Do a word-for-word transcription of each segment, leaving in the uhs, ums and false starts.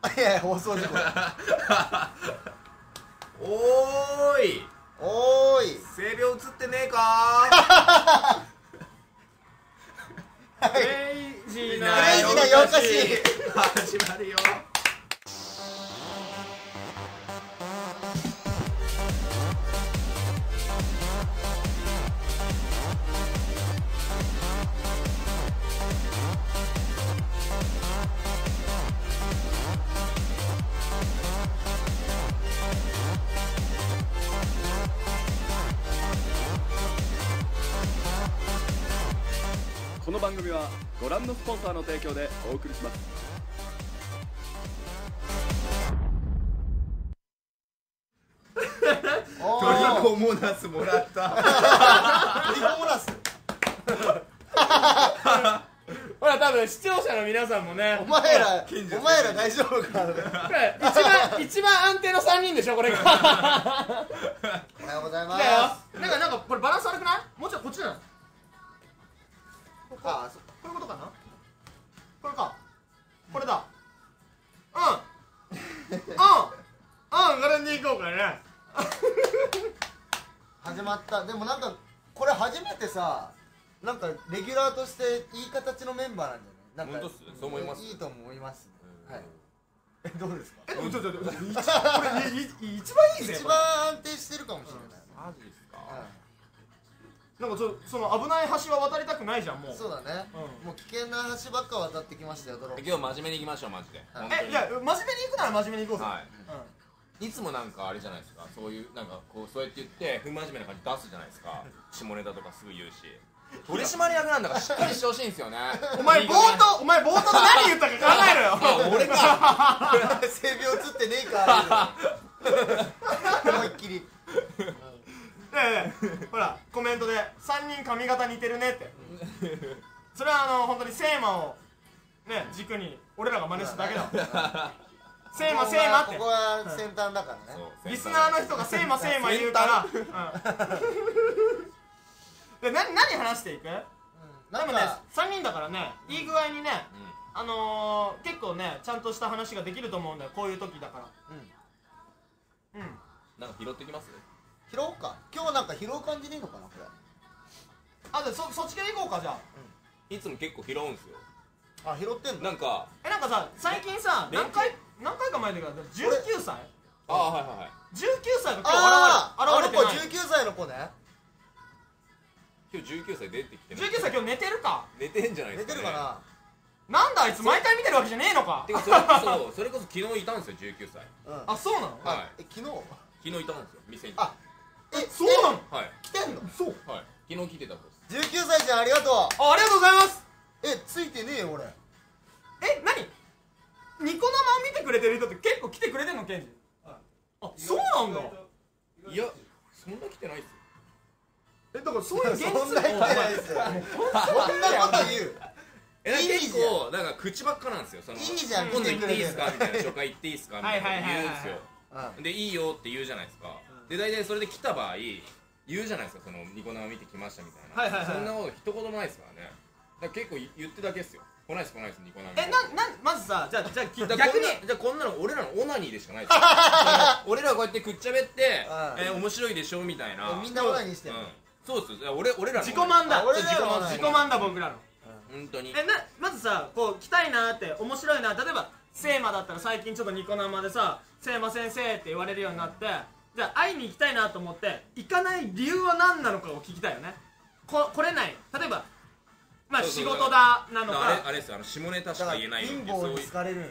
いやいや放送事故おーいおーい性病映ってねえかクレイジーなクレイジーな夜更かし始まるよ。 この番組はご覧のスポンサーの提供でお送りします。 おトリーコモナスもらったトリコモナスほら多分視聴者の皆さんもねお前ら近所お前ら大丈夫かこれ一番一番安定のさんにんでしょこれがおはようございますだよなんかなんかこれバランス悪くない？もうちょいこっちなのあそこういうことかなこれかこれだうんうんうんこれでいこうかね始まったでもなんかこれ初めてさなんかレギュラーとしていい形のメンバーなんじゃないなんか本当っすそう思いますいいと思いますねはいえどうですかえちょちょちょこれいい一番いいぜ一番安定してるかもしれないマジですか。 なんかそその危ない橋は渡りたくないじゃんもうそうだねうんもう危険な橋ばっか渡ってきましたよドローン今日真面目にいきましょうマジで。 はい本当にえいや真面目に行くなら真面目に行こうぜはい。いつもなんかあれじゃないですか、そういうなんかこうそうやって言って不真面目な感じ出すじゃないですか。下ネタとかすぐ言うし。取締役なんだからしっかりしてほしいんですよね。 お前冒頭お前冒頭で何言ったか考えろよあ俺か。 性病映ってねえか思いっきりねえねえほらコメントでさんにん髪型似てるねってそれはあの本当にセーマをね軸に俺らが真似しただけだセーマセーマってここは先端だからねそうリスナーの人がセーマセーマ言うからうんでな何話していく？ なんでもねかさんにんだからねいい具合にねうあのー、結構ねちゃんとした話ができると思うんだよこういう時だからうんうんん。なんか拾ってきます？ 拾おうか今日はなんか拾う感じでいいのかなこれあじゃあそそっち系行こうかじゃあいつも結構拾うんすよ。 あ拾ってんのなんかえなんかさ最近さ連携何回何回か前だけどじゅうきゅうさいああはいはいはい。 じゅうきゅうさいが今ああ日現れ現れてないあの子じゅうきゅうさいの子ね今日じゅうきゅうさい出てきてない。 じゅうきゅうさい今日寝てるか寝てんじゃないで寝すか、ね。 てるかなんだあいつ毎回見てるわけじゃねえのかてかそれこそそれこそ昨日いたんですよじゅうきゅうさい。 なうんあそうなのはいあえ昨日昨日いたんですよ店に。 あえそうなのはい来てんのそうはい。昨日来てた子です。 じゅうきゅうさいちゃんありがとうあありがとうございますえついてねえよ俺え何ニコ生見てくれてる人って結構来てくれてんのケンジあそうなんだいやそんな来てないっすよ。 えだからそういう現実そんな言ってないですよそんなこと言うえなんか結いいじゃん構なんか口ばっかなんですよ。そのいいじゃん今度行っていい来てくれてですかみたいな紹介行っていいですかみたいなこと言うんですよ。 うんでいいよって言うじゃないですか。で大体それで来た場合言うじゃないですかそのニコ生見てきましたみたいな。 はいはいはいそんなこと一言もないですからね。だから結構言ってるだけですよ。来ないです来ないですニコ生。 えななんまずさじゃあじゃあきだから逆にこんなじゃあこんなの俺らのオナニーでしかないですよ。俺らはこうやってくっちゃべってうんえー面白いでしょみたいな。 みんなオナニーしてるうんそうですよ。俺俺らの自己満だあ俺らの自己満自己満だ僕らの本当に。 えなまずさこう来たいなって面白いな例えばセーマだったら最近ちょっとニコ生でさセーマ先生って言われるようになってじゃあ会いに行きたいなと思って行かない理由は何なのかを聞きたいよねこ来れない例えばまあそうそう仕事だなのあれあかれですよあの下ネタしだかから言えないよ貧ってそういう乏に好かれるんよ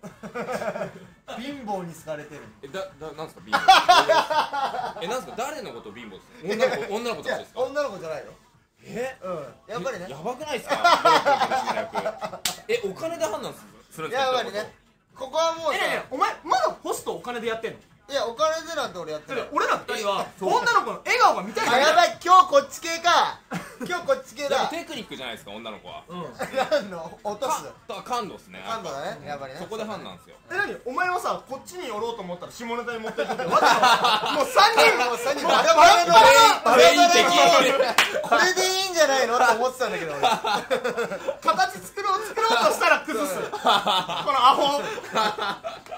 貧乏に好かれてるえだだなんですか貧乏えなんですか誰のこと貧乏ですか女の子女の子いやたちですか女の子じゃないよえうんやっぱりねやばくないですかブロックの取締役えお金で判断するんですかやっぱりねここはもうさえねえねえお前まだホストお金でやってんのいやお金でなんて俺やってるだって俺ら二人は女の子の笑顔が見たいあやばい今日こっち系か今日こっち系やっぱだテクニックじゃないですか女の子はうん何の落とすか感度っすね感度だねやっぱりねそこで判断ですよえ何お前はさこっちに寄ろうと思ったら下ネタに持っていくってわざわざもうさんにんもうさんにんバラバラのバラバラ全員の敵これでいいんじゃないのって思ってたんだけど俺形作ろう作ろうとしたら崩すこのアホ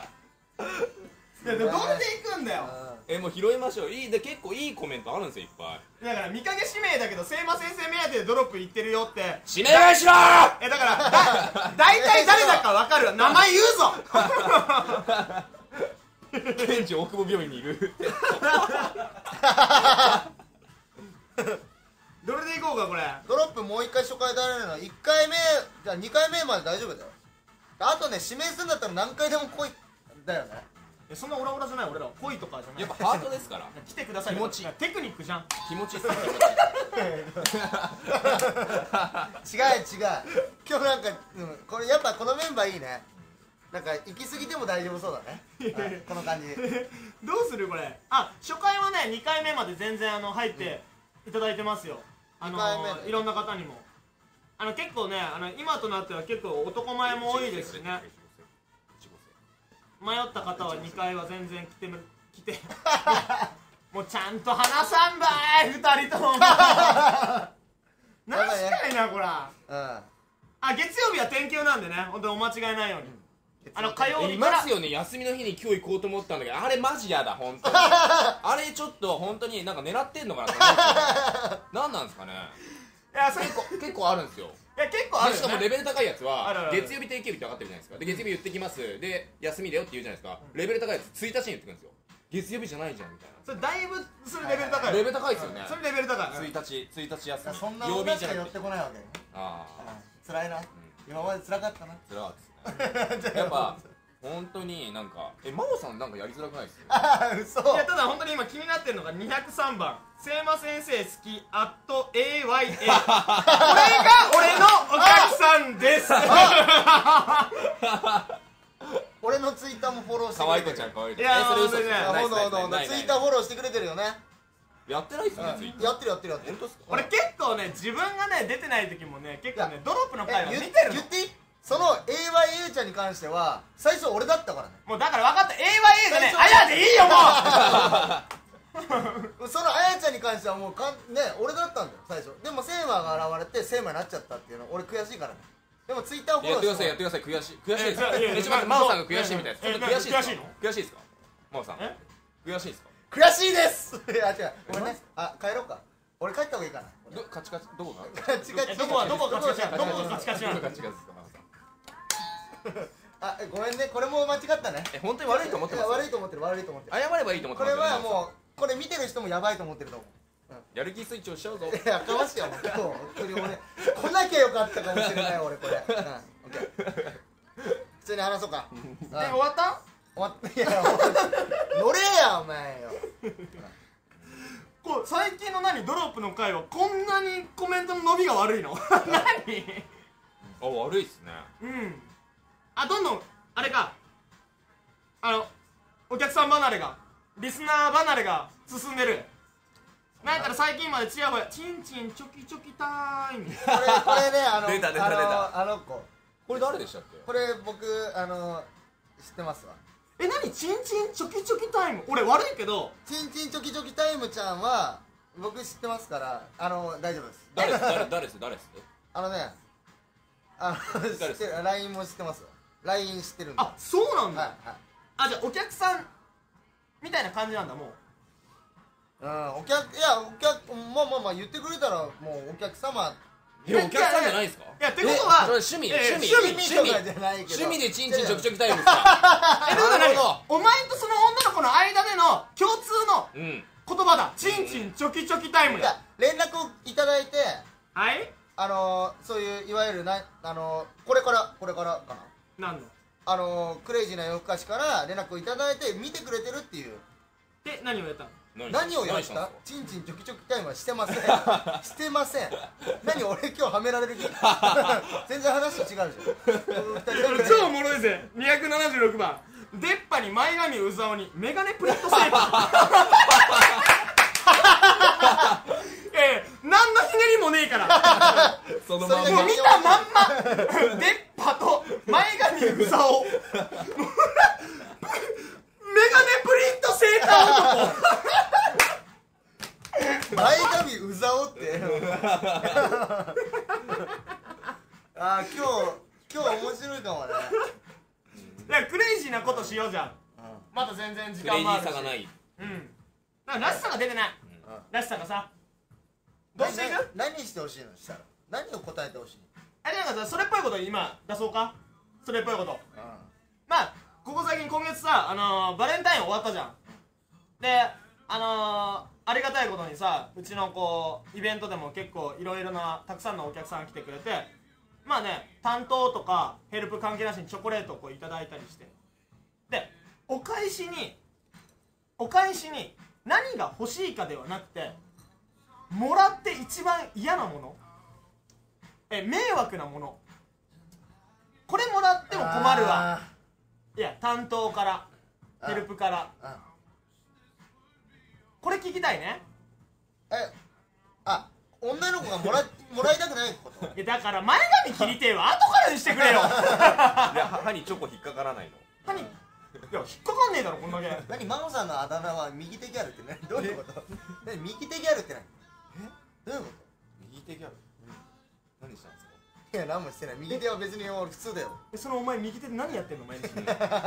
いやでもどれで行くんだよ。 えもう拾いましょう。いいで結構いいコメントあるんですよいっぱい。 だから見かけ指名だけど聖馬先生目当てでドロップ行ってるよって。 指名しろー。 えだからだ大体誰だか分かる。名前言うぞ。 ケンジ大久保病院にいる。 どれで行こうかこれ。 ドロップもう一回初回でやれるのいっかいめじゃあにかいめまで大丈夫だよ。あとね指名するんだったら何回でも来いだよね。 えそんなオラオラじゃない俺ら恋とかじゃない。 やっぱハートですから。 来てください。 気持ちテクニックじゃん。 気持ちいいっすね気持ち。 違う違う今日なんか、うん、これやっぱこのメンバーいいね。なんか行き過ぎても大丈夫そうだね。はい、この感じどうするこれ。あ初回はねにかいめまで全然あの入っていただいてますよ。あのにかいめー、いろんな方にもあの結構ねあの今となっては結構男前も多いですしね。迷った方はにかいは全然来てむ来てもうちゃんと話さんばいふたりとも何したいなこら。 うんあ月曜日は天気予なんでね本当にお間違いないように。あの火曜い日からますよね休みの日に今日行こうと思ったんだけどあれマジやだ本当に。あれちょっと本当になんか狙ってんのかなって思っちゃう。何なんですかね。 いやそれ結構結構あるんですよ。 いや結構あるよね。 でしかもレベル高いやつはあるある月曜日定休日って分かってるじゃないですか。で月曜日言ってきますで休みだよって言うじゃないですか。レベル高いやつついたちに言ってくるんですよ。月曜日じゃないじゃんみたいそれだいぶそれレベル高い。 な。レベル高いですよね。 それレベル高い。 ついたちついたち休み。 そんな曜女しか寄っ日じゃなくて。 てこないわけね。 ああ辛いな、今まで辛かったな。 つらかったですね。やっぱ本当になんかえ真央さんなんかやりづらくないですか。 ああ嘘。 いやただ本当に今気になってるのがにひゃくさんばん聖馬先生好き アットエーワイエー これが俺のお客さんです。 俺のツイッターもフォローして可愛いくれてる。 子ちゃん可愛い子いやちゃん。えそれ嘘本当にねないほんとほんとほんとツイッターフォローしてくれてるよね。 やってないっすよねツイッター。 やってるやってるやってる。 本当っすか。 俺結構ね自分がね出てない時もね結構ねドロップの回はえ言見てるの。 言っていいその エーワイエー ちゃんに関しては最初俺だったからね。 もうだから分かった エーワイエー じゃねあやでいいよもう。 そのあやちゃんに関してはもうかんね俺だったんだよ最初。でもセーマが現れてセーマになっちゃったっていうの俺悔しいからね。でもツイッターフォローやってくださいやってください。悔しい悔しいですか。 えいやいやえちょっと待って真央さんが悔しいみたいです。ちょっとえ悔しいですか。 悔しいの悔しいですか真央さん。 え悔しいですか。 悔しいです。いや違うごめんね。あ帰ろうか。俺帰った方がいいかな。 どカチカチどこが。 カチカチえどこはどこがカチカチなのどこがカチカチなの。 どこがカチカチですか真央さん。 あごめんねこれも間違ったね。 え本当に悪いと思ってます。 いや悪いと思ってる悪いと思ってる。 謝ればいいと思ってこます。 れはもうこれ見てる人もやばいと思ってると思う。 やる気スイッチをしちゃうぞ。 いやかましいよもう今日本当に俺来なきゃよかったかもしれない俺これ。うんオッケー。普通に話そうか。 で終わった終わったいや乗れやお前よ。 こう最近の何ドロップの回はこんなにコメントの伸びが悪いの何。 あ悪いっすね。 うんあどんどんあれかあのお客さん離れがリスナー離れが進んでる。なんやったら最近までチヤホヤチンチンチョキチョキタイム。 これこれねあの出た出た出たあのあの子これ誰でしたっけ。 これ僕あの知ってますわ。 え何チンチンチョキチョキタイム。俺悪いけどチンチンチョキチョキタイムちゃんは僕知ってますからあの大丈夫です。 誰です誰誰です誰ですあのねあの知ってる ライン も知ってますわ。 ライン 知ってるんで。 あそうなんだ、 はいはいあじゃあお客さんみたいな感じなんだもう。 うん、お客いやお客まあまあまあ言ってくれたらもうお客様えお客さんじゃないですか。 いやってことはそれ趣味え趣味趣味とかじゃないけど趣味でチンチンチョキチョキタイムですか。 えってことは何なるほお前とその女の子の間での共通のうん言葉だ。チンチンチョキチョキタイムだ。 いや連絡をいただいてはいあのー、そういういわゆるなあのー、これからこれからかな何のあのー、クレイジーな夜更かしから連絡をいただいて見てくれてるっていう。 で何をやったの。 何をやった何したんですか。 チンチンチョキチョキタイムはしてませんしてません。何俺今日はめられる気全然話違うじゃん。 超おもろいぜ。にひゃくななじゅうろくばん出っ歯に前髪うざおにメガネプリントセーター。いやいや何のひねりもねえからそのまんまもう見たまんま出っ歯と前髪うざおメガネプリントセーター男前髪うざおってあー今日今日面白いかもね。 いやクレイジーなことしようじゃん。 まだ全然時クレイジ間もあるしーさがない。 うんだかららしさが出てないらしさがさどうしていく何してほしいのしたら何を答えてほしいあれなんかさそれっぽいこと今出そうかそれっぽいことまあここ最近今月さあのー、バレンタイン終わったじゃんであのー、ありがたいことにさうちのこうイベントでも結構いろいろなたくさんのお客さん来てくれてまあね担当とかヘルプ関係なしにチョコレートをこういただいたりしてでお返しにお返しに何が欲しいかではなくてもらって一番嫌なものえ迷惑なものこれもらっても困るわいや担当からヘルプからこれ聞きたいねえあ女の子がもらもらいたくないこといやだから前髪切りてえは後からにしてくれよいや歯にチョコ引っかからないの。 歯にいや引っかかんねえだろこんだけ何真帆さんのあだ名は右手ギャルって何どういうこと何右手ギャルって何えどういうこ右手ギャル。何したんですか。 といや何もしてない右手は別に俺普通だよえそのお前右手で何やってんの毎日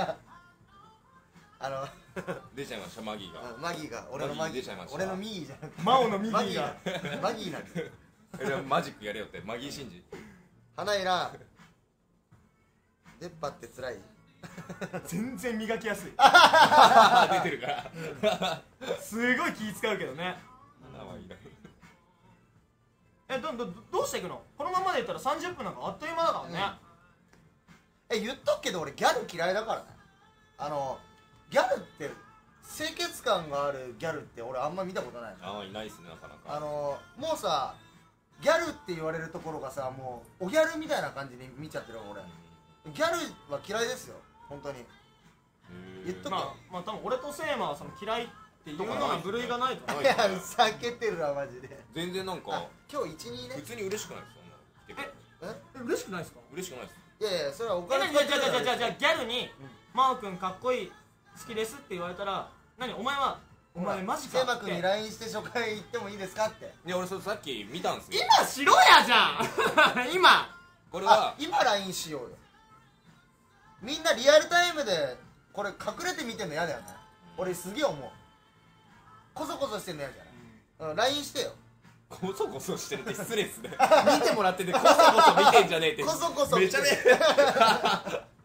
あの出ちゃいましたマギーが。 マギーが俺のマギーマギー出ちゃいました俺のミーじゃなくてマオの右がマギーがマギーなんですえでもマジックやれよってマギー真司。 花いらん出っ歯ってつらい全然磨きやすい出てるからすごい気使うけどね花はいらん。 えどどどうしていくのこのままでいったらさんじゅっぷんなんかあっという間だからね、 え言っとくけど俺ギャル嫌いだからねあのギャルって清潔感があるギャルって俺あんま見たことないのああいないっすねなかなか。 あのもうさギャルって言われるところがさもうおギャルみたいな感じに見ちゃってる俺ギャルは嫌いですよ本当に言っとくまあまあ多分俺とセイマはその嫌いっていうような部類がないと思ういや避けてるわマジで全然なんかあ今日一二ね普通に嬉しくないですそんなの来てくれて。 ええ嬉しくないですか嬉しくないです。 いやいやそれはおえ金何じゃあじゃあじゃあじゃあゃじゃあギャルに「真央くんかっこいい好きです」って言われたら何お前はお前マジかセイマ君にってライン して初回行ってもいいですかっていや俺それさっき見たんですよ。 今しろやじゃん今あこれは今 ライン しようよみんなリアルタイムでこれ隠れて見てんの嫌だよね俺すげえ思うコソコソしてんの嫌じゃない、うん、ライン してよコソコソしてるって失礼っすね見てもらっててコソコソ見てんじゃねえってコソコソめちゃめちゃ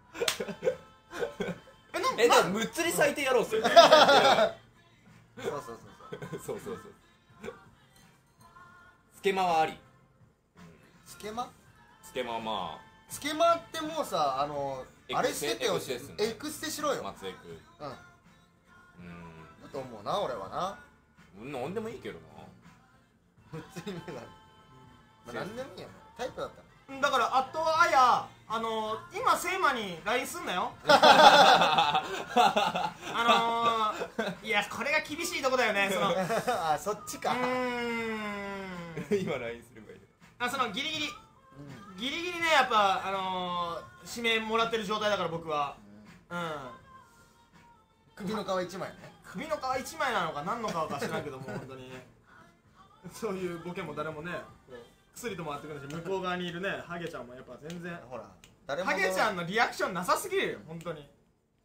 えなんえ、 なじゃあむっつり最低やろうっすよねそうそうそうそうそうそうそうスケマはあり。 スケマスケマはまスケマってもうさあのあれしててよエクステですねエクステしろあよ松江区うんうだと思うな俺はなーんなんでもいいけどな。 普通に目がまあ何でもいいやもうタイプだったらだからあとはあやあのー、今セイマに ライン すんなよあのー、いやこれが厳しいとこだよねそのうあそっちかーん今 ライン すればいい。 あそのギリギリギリギリねやっぱあのー、指名もらってる状態だから僕はうん首の皮一枚ね首の皮一枚なのか何の皮か知らんけども本当にねそういうボケも誰もねこう薬ともあってくるし向こう側にいるねハゲちゃんもやっぱ全然ほら誰もハゲちゃんのリアクションなさすぎるよ本当に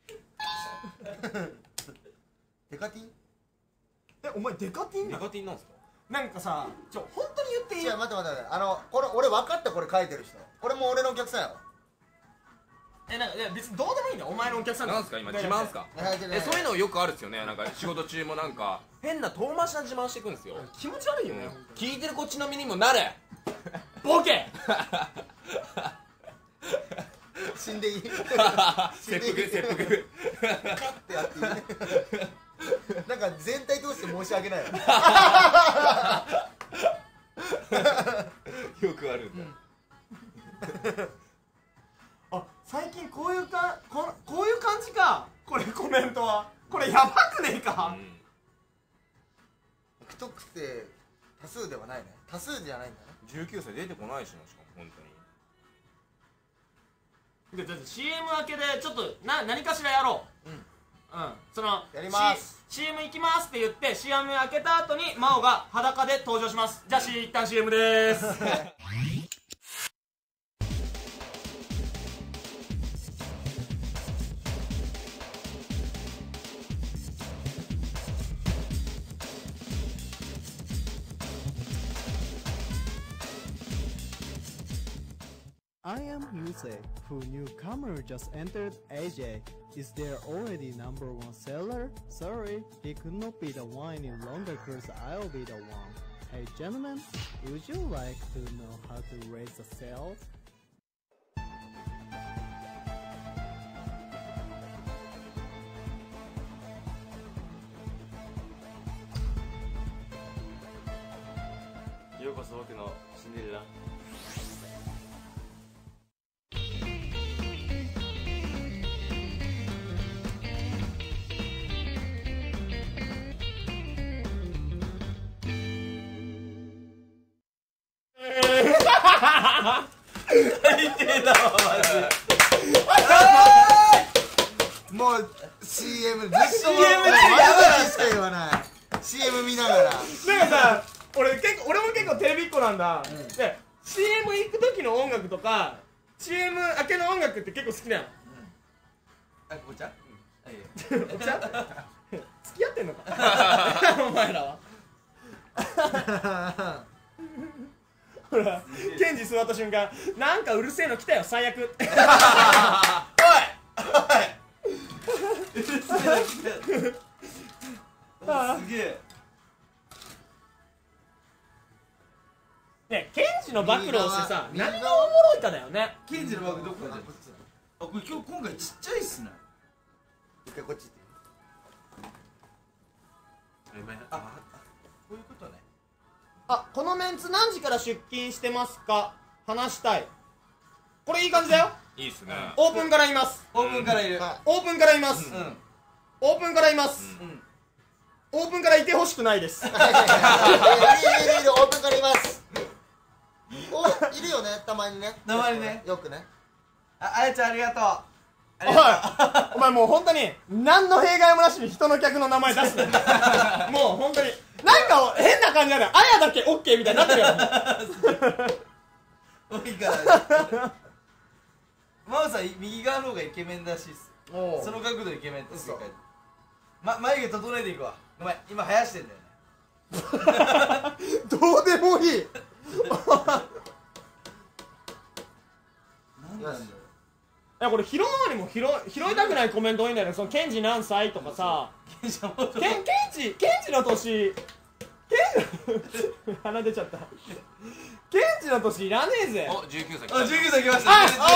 デカティンえお前デカティンネなのガティンなんすか。 なんかさちょ本当に言っていい違う待って待って待ってあのこれ俺分かったこれ書いてる人これも俺のお客さんやろえなんかいや別にどうでもいいんだよお前のお客さんなんすか今自慢っすか。 いやいやいやえそういうのよくあるっすよね。なんか仕事中もなんか変な遠回しな自慢していくんですよ。 気持ち悪いよね、 うん本当に聞いてるこっちの身にもなれ。 ボケ死んでいい切腹切腹カッてやっていいなんか全体通して申し訳ないよよくあるんだ。 あ最近こういうかここういう感じかこれコメントはこれやばくねえか、 太くて多数ではないね多数じゃないんだねじゅうきゅうさい出てこないしなしかも本当に。 でだって シーエム 明けでちょっとな何かしらやろううんうんそのやりますシーエム 行きますって言って シーエム 明けた後に真央が裸で登場します。じゃあ、C、一旦 シーエム でーす I am Yusei, who newcomer just entered A J. Is there already number one seller? Sorry, he could not be the one any longer cause I'll be the one. Hey gentlemen, would you like to know how to raise the sales? ようこそ僕のシンデレラ。 最低だわマジ。 もう シーエム ずっとシーエム で悪口しか言わない。 シーエム 見ながらなんかさ、俺結構俺も結構テレビっ子なんだ、うん、で シーエム 行く時の音楽とか シーエム 明けの音楽って結構好きなの、うん、 あ、お茶？ うん、お茶？付き合ってんのかお前らはほら、ケンジ座った瞬間なんかうるせえの来たよ最悪おいおいうるせえの来たよすげえね、ケンジの暴露をしてさ、何がおもろいかだよね。 ケンジの暴露どこかじゃあ、これ今日今回ちっちゃいっすね。 一回こっち行ってあ、こういうことね。 あ、このメンツ何時から出勤してますか話したい。これいい感じだよ。 いいっすね。 オープンからいます。 オープンからいる。 オープンからいます。 うん。 オープンからいます。うん。オープンからいてほしくないです。いるいるいる、 オープンからいます。お、いるよね、たまにね。 たまにね。 よくね。 あ、あやちゃんありがとう。 おい、お前もう本当に何の弊害もなしに人の客の名前出すね。もう本当になんか変な感じなんだよ。あやだけオッケーみたいになってるよ。 もういいからマウさん右側の方がイケメンらしいっす。その角度イケメンって正解。ま、眉毛整えていくわ。ごめん、今生やしてんだよね。 どうでもいい。 なんなんだろう。 いやこれ拾うのにも拾拾いたくないコメント多いんだよね。そのケンジ何歳とかさ、ケンケンジケンジの年、ケン鼻出ちゃった。ケンジの年いらねえぜ。 お、じゅうきゅうさい。 あ、じゅうきゅうさい来ました。 あ、 じゅうきゅうさ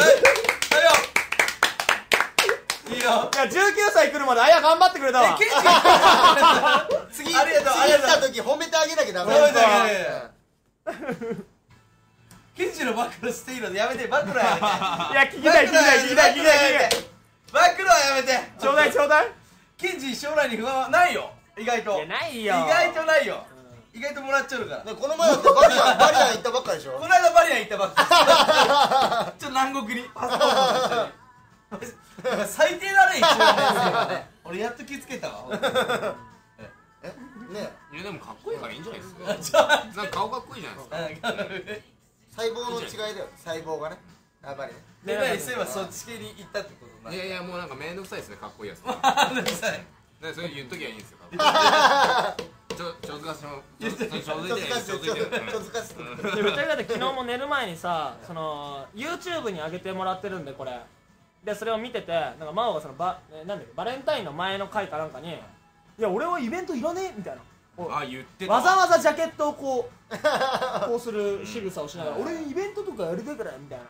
い。いいよ。いいよ。 いやじゅうきゅうさい来るまであや頑張ってくれたわ。 ケンジ次、 ありがとう、あり次来がとう。 た時褒めてあげなきゃダメ。 褒めてあげる。ケンジの暴露していいのでやめて、暴露はやめて。 いや聞きたい聞きたい聞きたい聞きたい聞きたい。 暴露はやめて。 ちょうだいちょうだい。 ケンジ将来に不安はないよ。意外と。 いやないよ。 意外とないよ。意外ともらっちゃうから。 ね、この前だってバリアンバリアン行ったばっかでしょ。 この間バリアン行ったばっかり。ちょっと南国にパスポートと一緒に。最低だね一応ね。俺やっと気づけたわ。 え、ね、 いやでもかっこいいからいいんじゃないですか。なんか顔かっこいいじゃないですか。 細胞の違いだよ。細胞がね、やっぱりね。 で、何そういえばそっち系に行ったってことな。 いやいやもうなんかめんどくさいですね、かっこいいやつ。 めんどくさい。 それ言っときゃいいんですよ。ちょちょずかしもちょずかしちょずかしちょずかしということで昨日も寝る前にさ、その YouTube に上げてもらってるんでこれで、それを見ててなんか真央がそのバなんだっけバレンタインの前の回かなんかに、いや俺はイベントいらねえみたいな。 あ、言ってた。 わざわざジャケットをこうこうする仕草をしながら、俺イベントとかやりたいからみたいな。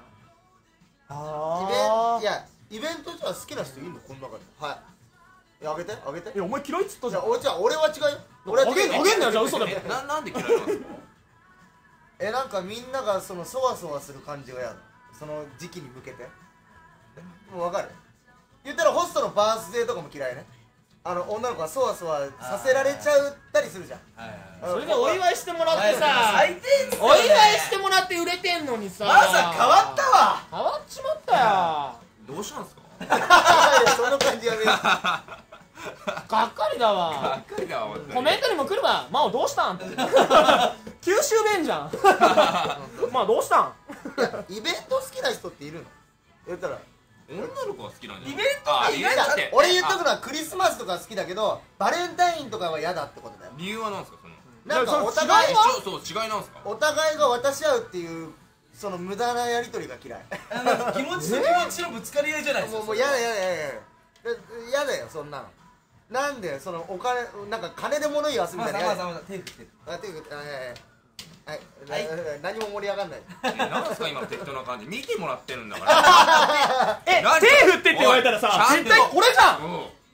ああ。いやイベントじゃ好きな人いるのこの中で。はい。いやあげてあげて。 いやお前嫌いっつったじゃん。 じゃあ俺は違うよ。俺はあげんあげんなよじゃあ嘘でも。 ななんで嫌いなんですか。 え、なんかみんながそのそわそわする感じが嫌だ。その時期に向けて。もうわかる。言ったらホストのバースデーとかも嫌いね。あの女の子がそわそわさせられちゃったりするじゃん。 それでお祝いしてもらってさ、 最低っすよね。 お祝いしてもらって売れてんのにさ、 マーさん変わったわ。 変わっちまったよ。 どうしたんですか。 その感じやめよう。 がっかりだわ。 がっかりだわ。 コメントにも来るわ。マオどうしたんって。九州弁じゃん。まあどうしたん。 イベント好きな人っているの。言ったら女の子は好きなんじゃない。 イベントって意外だって。 俺言っとくのはクリスマスとか好きだけどバレンタインとかは嫌だってことだよ。 理由はなんですかその。 なんかお互いそう違いなんですか。 お互いが渡し合うっていうその無駄なやり取りが嫌いあの気持ちと気持ちのぶつかり合いじゃないですか。 もうもうやだやだやだやだやだよそんなの。なんでそのお金なんか金で物言わすみたいな。 まあまあまあ手振ってる。 あ手振ってはいはいはい、何も盛り上がんない。 なんですか今適当な感じ、見てもらってるんだからえ手振ってって言われたらさ絶対これじゃ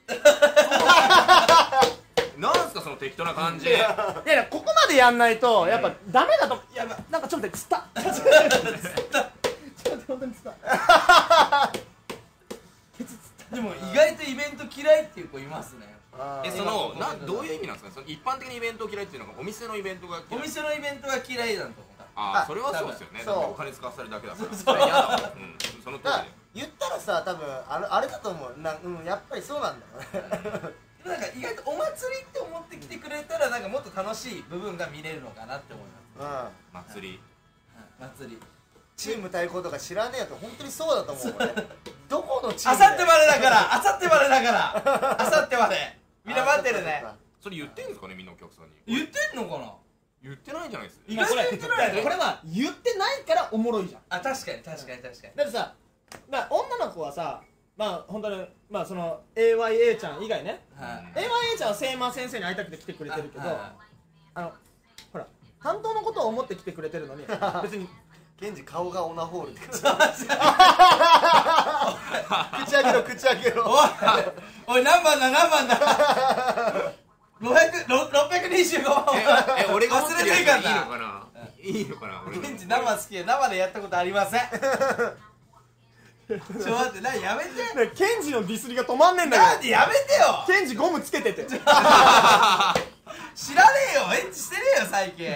ん。 なんすかその適当な感じ。 いやいやここまでやんないとやっぱダメだと。いやなんかちょっと待ってつったちょっと待って本当につったでも意外とイベント嫌いっていう子いますね。 えそのなどういう意味なんですか。その一般的にイベントを嫌いっていうのがお店のイベントが嫌い。 お店のイベントが嫌いなんと思う。 ああそれはそうですよね。だそうってお金使わされるだけだからそれ嫌だもん。うんその通りだからで。 言ったらさ多分あれあれだと思うな、うんやっぱりそうなんだよねなんか意外とお祭りって思ってきてくれたらなんかもっと楽しい部分が見れるのかなって思います。 うん祭り祭りチーム対抗とか知らねえよって本当にそうだと思う俺どこのチーあムさってまでだからあさってまでだからあさってまでみんな待ってるね。 それ言ってんですかねみんなお客さんに。 言ってんのかな。 言ってないんじゃないですか。 意外と言ってないね。 これは言ってないからおもろいじゃん。 あ確かに確かに確かに。 だってさ、まあ、女の子はさまあ本当にまあその エーワイエー ちゃん以外ね、 はいエーワイエー ちゃんはセイマ先生に会いたくて来てくれてるけど、 ああのほら担当のことを思って来てくれてるのに別にケンジ顔がオナホールって口開けろ口開けろおいおい何番だ何番だろっぴゃくにじゅうごばんええ俺が忘れてるかいいのかな。いいのかな。俺ケンジ生好きで生でやったことありません。ちょっと待ってなやめて。 ケンジのディスりが止まんねえんだけど。 なんでやめてよ。 ケンジゴムつけてて知らねえよエッチしてねえよ最近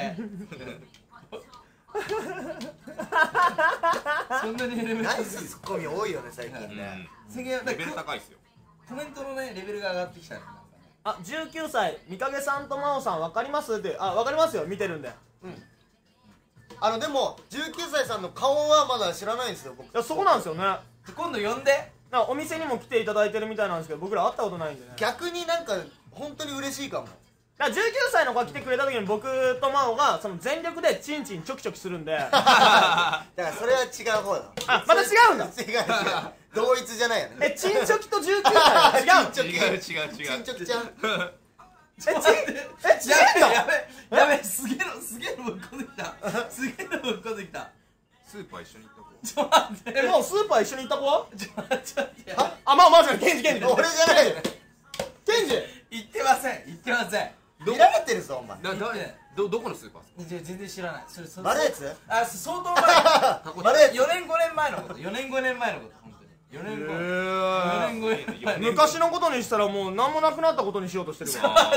そんなにレベルナイスツッコミ多いよね最近うんね最近だレベル高いっすよ。 コメントのねレベルが上がってきたね。 あじゅうきゅうさいみかげさんとまおさん分かりますってあ分かりますよ見てるんで。 あのでもじゅうきゅうさいさんの顔はまだ知らないんですよ僕。 いやそこなんですよね。 今度呼んで。 なんかお店にも来ていただいてるみたいなんですけど僕ら会ったことないんでね。 逆になんか本当に嬉しいかも。 だからじゅうきゅうさいの子が来てくれた時に僕と真央がその全力でチンチンチョキチョキするんでだからそれは違う方だ。 あまた違うんだ。 違う違う同一じゃないよね。 えチンチョキとじゅうきゅうさいは違うの。 チンチョキ違う違う違うチンチョキちゃんえちえ違うの。 やべやべすげえのすげえのぶっこんできたすげえのぶっこんできた。 スーパー一緒に行った子。 ちょっと待ってえもうスーパー一緒に行った子はちょっと待ってあまあまずケンジケンジ俺じゃないよ。 ケンジ言ってません言ってません。 見られてるぞお前。 だ誰どどこのスーパーですか。 じゃ全然知らない。それそれマルエツあ相当前マルエツよねんごねんまえのことよねんごねんまえのこと本当によねんごよねんごねん昔のことにしたらもう何もなくなったことにしようとしてるわ。 あ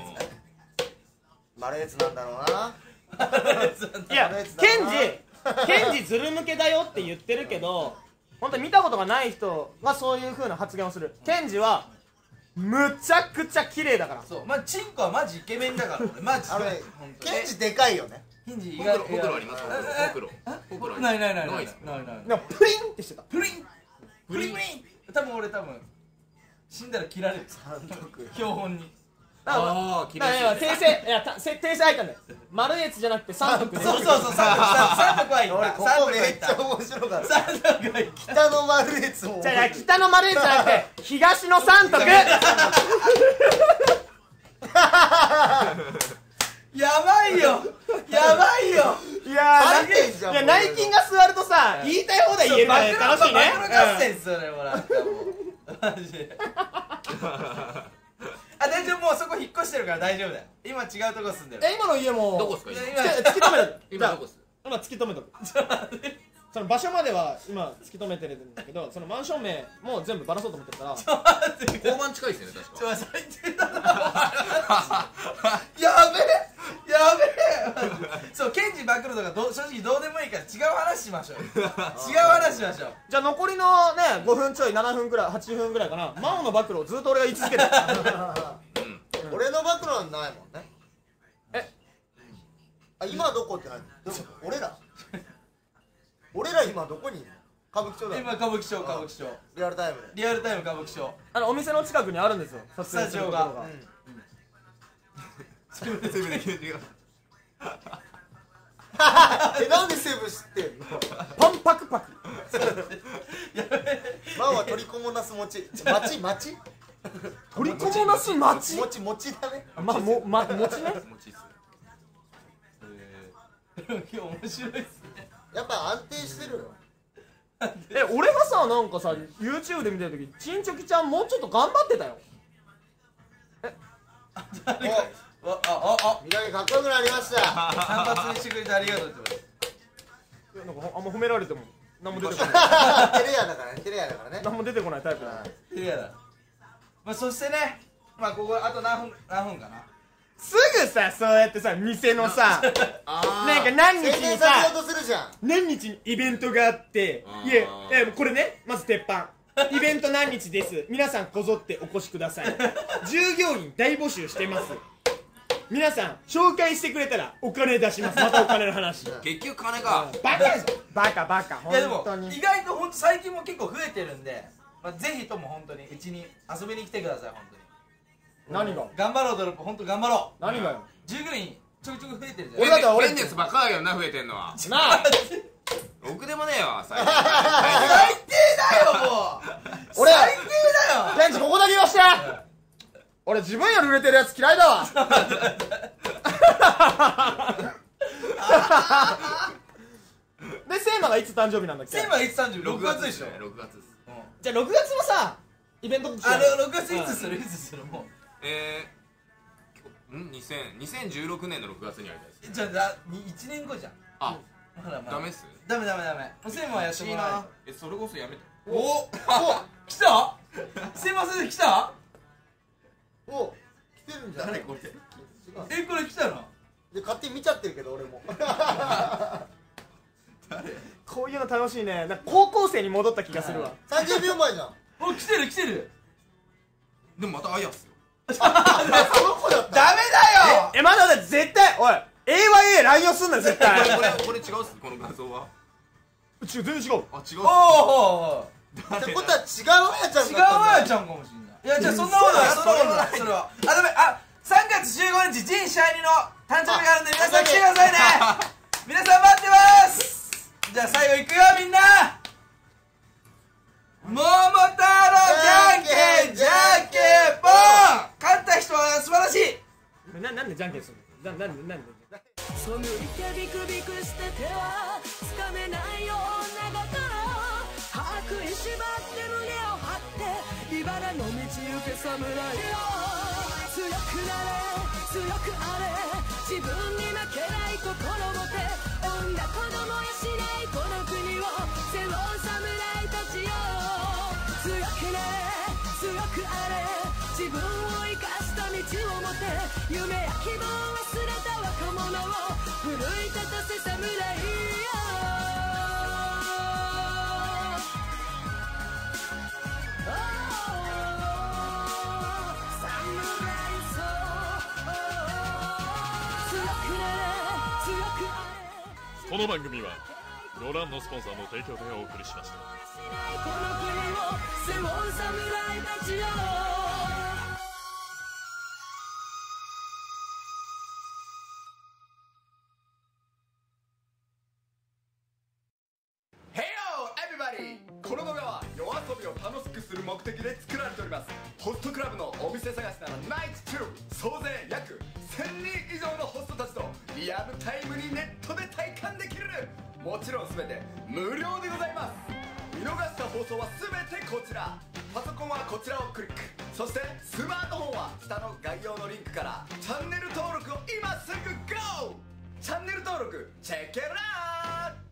マルエツなんだろうな。 いやケンジケンジズル向けだよって言ってるけど本当に見たことがない人がそういう風な発言をする。ケンジはむちゃくちゃ綺麗だから。 そうまあチンコはマジイケメンだから俺マジであれ本当にケンジでかいよね。 ケンジ意ほ外くろほくろありますほくろほくろありますないないないないないっすねないないでもプリンってしてた。 プリンプリンプリン多分俺多分死んだら切られる標本にああ綺だから麗訂正いやたせ訂正入ったんだよ。マルエツじゃなくて三徳で。 そうそうそう三徳三徳はいった俺ここめっちゃ面白かった。 三徳はいった北のマルエツもじゃあいや北のマルエツじゃなくて東の三徳。 やばいよやばいよいやバレてんじゃんいや内筋が座るとさ言いたい放題言えるからね楽しいね。 暴露合戦っすよねもうなんかもうマジであ大丈夫もうそこ引っ越してるから大丈夫だよ今違うとこ住んでるえ今の家もどこっすか今今突き止める。 今どこっす。 今突き止めとく。その場所までは今突き止めてるんだけどそのマンション名も全部バラそうと思ってるから交番近いですよね確か。 ちょ最低だなやべえやべえそうケンジ暴露とかど正直どうでもいいから違う話しましょう違う話しましょうじゃあ残りのねごふんちょいななふんくらいはちふんくらいかな真央の暴露をずっと俺が言い続けてる。 俺の暴露はないもんね。 えあ今どこって何どこ俺ら俺ら今どこにいるの。歌舞伎町だよ。 今歌舞伎町歌舞伎町リアルタイムで。 リアルタイム歌舞伎町あのお店の近くにあるんですよ撮スタジオがするところうん全部できる違う。 え、なんでセブ知ってんの？ パンパクパク。 マンは取りこもなす餅。餅餅？ 取りこもなす餅。 餅餅だね。 まあもま餅ね。 餅っす。 今日面白いっすね。 やっぱ安定してるよ。 え、俺がさなんかさ YouTube で見てる時チンチョキちゃんもうちょっと頑張ってたよ。 おあああみなみかっこよくなりました。 散髪にしてくれてありがとうってことです。 いやなんかあんま褒められても何も出てこない。 テレアだからね、テレアだからね。 何も出てこないタイプだ。 いやだ。まあそしてね、まあここあと何分何分かな。 すぐさそうやってさ店のさあなんか何日宣伝にささせようとするじゃん。 何日にイベントがあってあーいやいやこれねまず鉄板イベント何日です皆さんこぞってお越しください従業員大募集してます皆さん紹介してくれたらお金出しますまたお金の話結局金か。 バカじゃんバカバカいやでも本当に意外と本当最近も結構増えてるんで、まあぜひとも本当にうちに遊びに来てください本当に。 何が頑張ろうドロップ本当頑張ろう。 何がよ従業員ちょくちょく増えてるじゃん。 俺だって俺ペンネスばっかだけどな、増えてんのは。 なあろくでもねえわ、最近。 最低だよもう。 俺最低だよ。 ペンチここだけ言わして俺自分より売れてるやつ嫌いだわでセイマがいつ誕生日なんだっけセイマいつ誕生日？ろくがつでしょ。 ろくがつです。 じゃあろくがつのさイベントあれろくがついつするいつするもう。 えー、んにせんにせんじゅうろくねんのろくがつにやりたいです。 じゃあいちねんごじゃん。 あ、 まだまだダメっす。 ダメダメダメ。セイマはやってもらわないと。 え、それこそやめて。 おお来た？セイマ先生来た？ お、来てるんじゃない？ これ。 えこれ来たの？ で勝手に見ちゃってるけど俺も。 こういうの楽しいねなんか高校生に戻った気がするわさんじゅうびょうまえじゃん。 お来てる来てる。 でもまたアイアンっすよ。 あ、その子だった。 ダメだよ。 えまだまだ絶対おい エーワイエー 乱用すんなよ絶これ対これこれ違うっす、この画像は。 うち全然違うあ、違うっす。 おお。 ってことは違うあやちゃん違うだったんだ。 あやちゃんかもしんない。いやじゃあそんなことないそんなことないそれは。あダメあさんがつじゅうごにちジンシャイニの誕生日があるんで皆さん来てくださいね。皆さん待ってます。じゃあ最後いくよみんな。桃太郎じゃんけんじゃんけんぽん。勝った人は素晴らしい。 ななんでじゃんけんするのななんでなんでそむいてビクビクして手はつかめないようながから歯食いしばって胸を張って茨の道行け侍よ強くなれ強くあれ自分に負けない心持て産んだ子供やしないこの国を背負う侍たちよ強くなれ強くあれ自分を生かした道を持て夢や希望を忘れた若者を奮い立たせ侍よこの番組はご覧のスポンサーの提供でお送りしました。 この国を背負う侍たちよこの動画は夜遊びを楽しくする目的で作られております。ホストクラブのお店探しならナイツツー。総勢約せんにん以上のホストたちとリアルタイムにネットで体感できる。もちろん全て無料でございます。見逃した放送は全てこちら。パソコンはこちらをクリック、そしてスマートフォンは下の概要のリンクからチャンネル登録を今すぐ ゴー。 チャンネル登録チェックイットアウト。